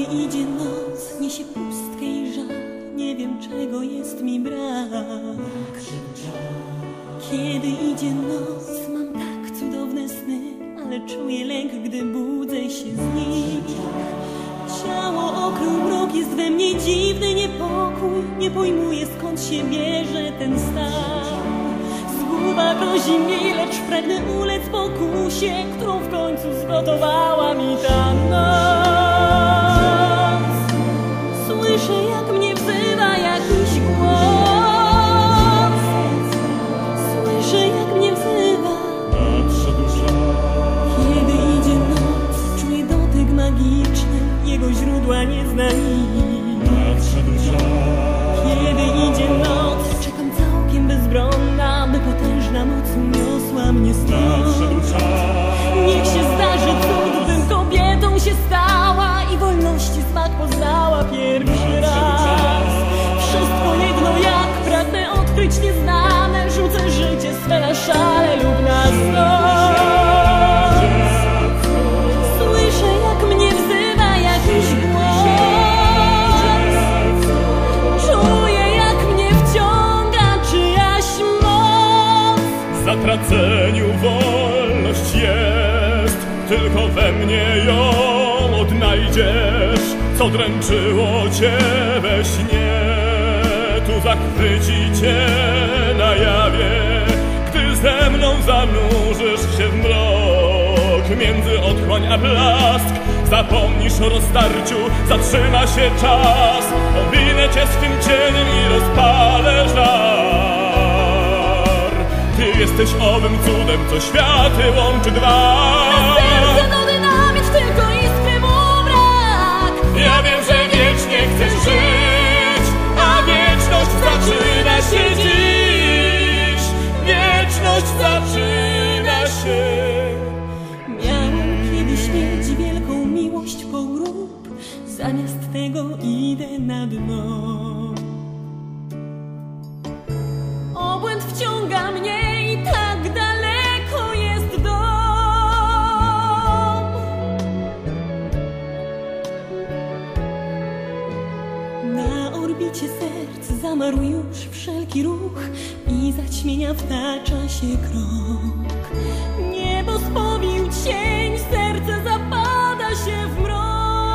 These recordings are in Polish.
idzie noc, niesie pustkę i żal, nie wiem czego jest mi brak. Kiedy idzie noc, mam tak cudowne sny, ale czuję lęk, gdy budzę się z nich. Ciało okrył mrok, jest we mnie dziwny niepokój, nie pojmuję skąd się bierze ten stan. Zguba grozi mi, lecz pragnę ulec pokusie, którą w końcu zgotowała mi ta noc. Słyszę, jak mnie wzywa jakiś głos. Słyszę, jak mnie wzywa. Nadszedł czas. Kiedy idzie noc, czuję dotyk magiczny, jego źródła nie zna nikt. Nadszedł czas. Kiedy idzie noc, czekam całkiem bezbronna, by potężna moc uniosła mnie stąd. Nadszedł czas. Niech się zdarzy cud, bym kobietą się stała i wolności smak poznała pierwszy raz. Wszystko jedno jak pragnę odkryć nieznane, rzucę życie swe na szale lub na znowu. Słyszę, jak mnie wzywa jakiś głos. Czuję, jak mnie wciąga czyjaś moc. W zatraceniu wolność jest, tylko we mnie ją odnajdziesz. Co dręczyło cię we śnie, tu zachwyci cię na jawie. Gdy ze mną zanurzysz się w mrok, między otchłań a blask, zapomnisz o rozstarciu, zatrzyma się czas. Owinę cię swym cieniem i rozpalę żar. Ty jesteś owym cudem, co światy łączy dwa. Serce to dynamit, tylko iskry mu brak. Ja wiem, że wiecznie chcesz żyć, a wieczność zaczyna się dziś. Wieczność zaczyna się. Miałem kiedyś mieć wielką miłość po grób, zamiast tego idę na dno. Obłęd wciąga mnie i tak daleko jest dom. Na orbicie serc zamarł już wszelki ruch i zaćmienia wtacza się krąg. Niebo spowił cień, serce zapada się w mrok.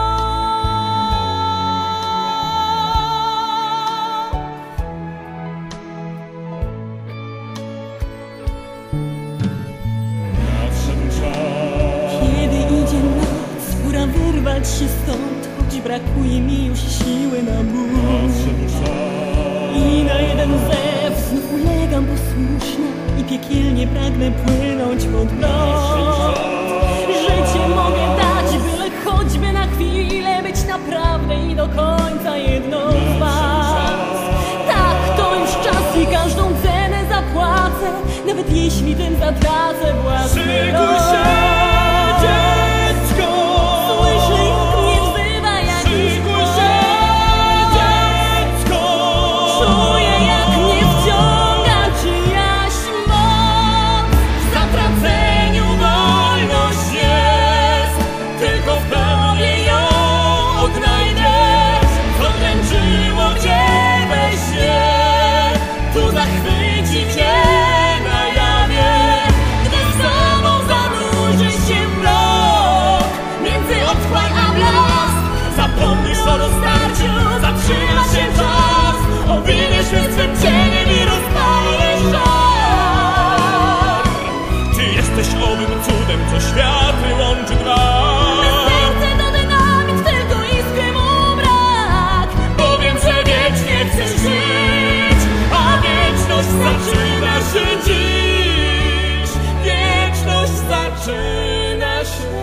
Nadszedł czas. Kiedy idzie noc, pora wyrwać się stąd, choć brakuje mi już siły na ból. Nadszedł czas. I na jeden zew znów ulegam posłuszna i piekielnie pragnę płynąć pod prąd. Życie mogę dać, byle choćby na chwilę być naprawdę i do końca jedną z was. Tak, to już czas i każdą cenę zapłacę, nawet jeśli tym zatracę własny Szykuj los. się, dziecko. Słyszę, jak mnie wzywa jakiś Szykuj głos. się, dziecko. Czuję, jak mnie wciąga czyjaś moc. W zatraceniu wolność jest, tylko w pełni ją odnajdziesz. Co dręczyło cię we śnie, tu zachwyci cię na jawie. Gdy z sobą zanurzy się mrok, między otchłań a blask, zapomnisz o rozstarciu, zatrzyma się czas. Owiniesz się swym cieniem i rozpalisz żar. Ty jesteś owym cudem, co światy łączy dwa. Serce to dynamit, tylko iskry mu brak. Bo wiem, że wiecznie chcesz żyć, a wieczność zaczyna się dziś. Wieczność zaczyna się.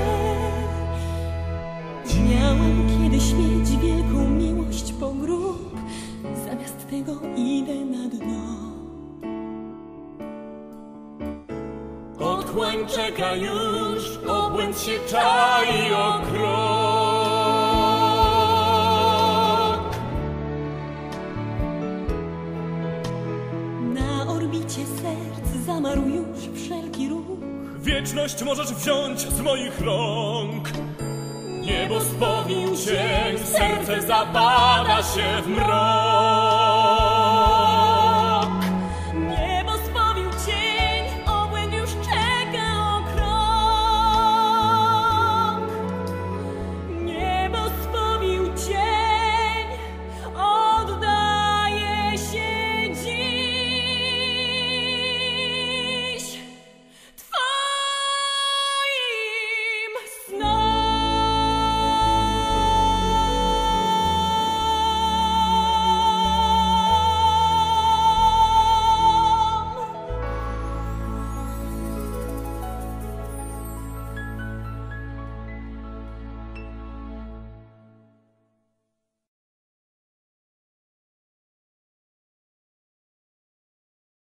Miałam kiedyś mieć wielką miłość po grób, zamiast tego idę na dno. Otchłań czeka już, obłęd się czai o krok. Na orbicie serc zamarł już wszelki ruch. Wieczność możesz wziąć z moich rąk. Niebo spowił cień, serce zapada się w mrok.